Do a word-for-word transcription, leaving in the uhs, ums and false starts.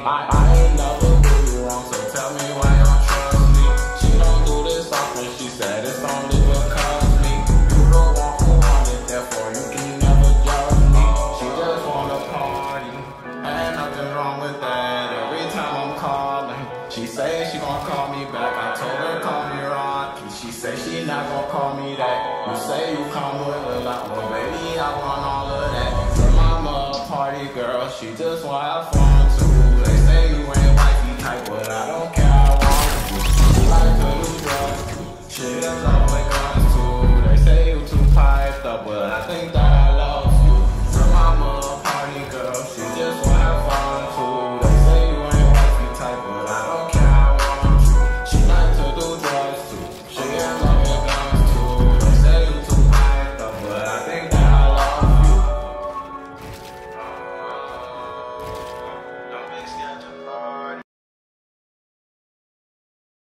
I, I ain't never do you wrong, so tell me why you don't trust me. She don't do this often, she said it's only because me. You the one who want it, therefore you can never judge me. She just wanna party, ain't nothing wrong with that. Every time I'm calling, she say she gon' call me back. I told her call me Rocky, she say she not gon' call me that. You say you come with a lot, well baby I want all of that. Your mama a party girl, she just wanna have fun too. They say you ain't wifey type, but I don't care, I want you. She like to do drugs, she does love with guns too. They say you too piped up, but I think that